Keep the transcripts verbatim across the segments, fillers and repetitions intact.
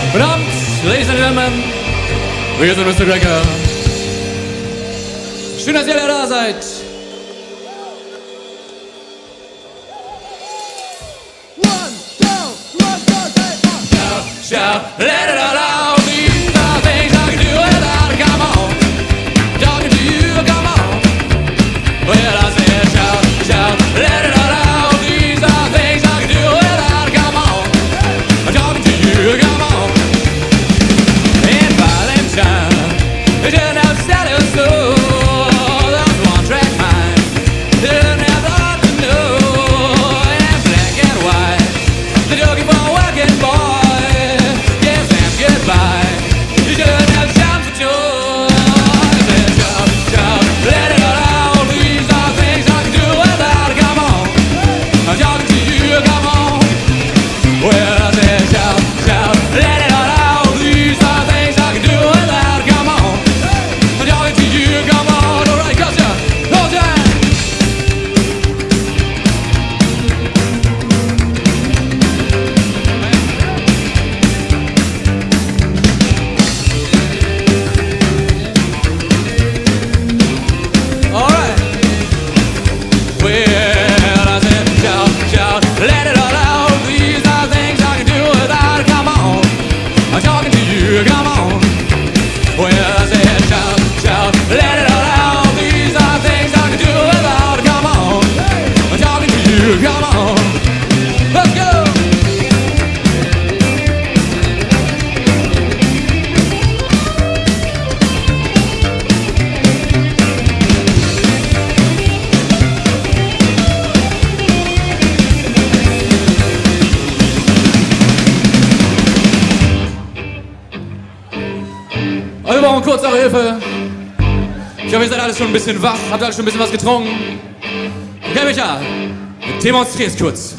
Verdammt, Ladies and Gentlemen, wir sind Mister Cracker. Schön, dass ihr alle da seid. One, two, one, two, three, four. Shout, shout, let it all out. These are things I can do without a come on. Talking to you, come on. Well, I said shout, shout, let it all out. These are things I can do without a come on. I'm talking to you, come on. In Valentine, it didn't have to sell your soul. That was one track mind. Didn't have thought to know. And black and white, they're looking for a working boy. Yes, and goodbye. You shouldn't have time for joy. I said shout, shout, let it all out. These are things I can do without a come on. I'm talking to you, come on. Well, I said shout, shout, let it all out. These are things I can do without a come on. I'm talking to you, come on. All right, gotcha. No time. All right. Well, I said shout, shout, let it all out. These are things I can do without a come on. I'm talking to you, come on. Well, I said shout, shout, let it all out. These are things I can do without a come on. I'm talking to you, come on. Let's go. Wir brauchen kurz eure Hilfe. Ich hoffe, ihr seid alle schon ein bisschen wach, habt alle schon ein bisschen was getrunken. Okay, Micha, demonstrier's kurz.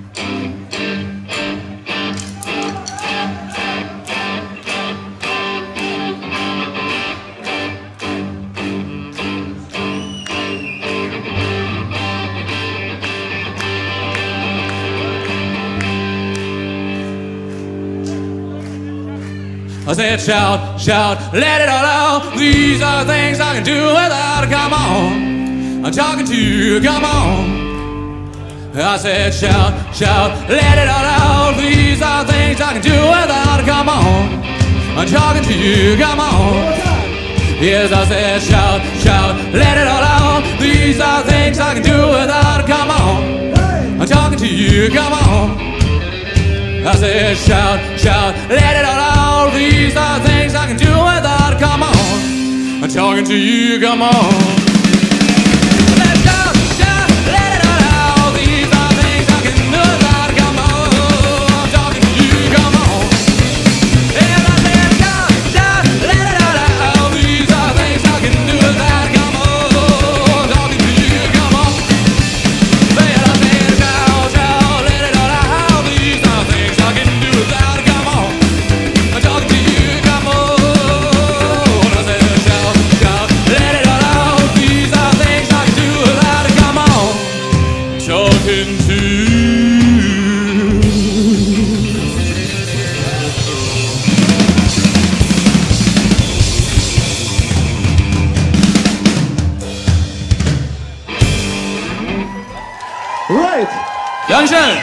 I said shout, shout, let it all out. These are things I can do without a come on. I'm talking to you, come on. I said shout, shout, let it all out. These are things I can do without a come on. I'm talking to you, come on. Yes, I said shout, shout, let it all out. These are things I can do without a come on. I'm talking to you, come on. I said shout, shout, let it all out. These are things I can do without a come on. I'm talking to you, come on. Let's shout, shout, let it all out. These are things I can do without a come on. I'm talking to you, come on. And I said shout, shout, let it all out. These are things I can do without a come on. I'm talking to you, come on. And I said shout, shout, let it all out. These are things I can do without a come on. I'm talking to you, come on. I said shout, shout, let it all out. These are things I can do without a come on. Talking to you. Right. Dankeschön.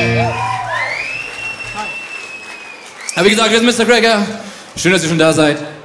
Ja, wie gesagt, wir sind Mister Cracker. Schön, dass ihr schon da seid.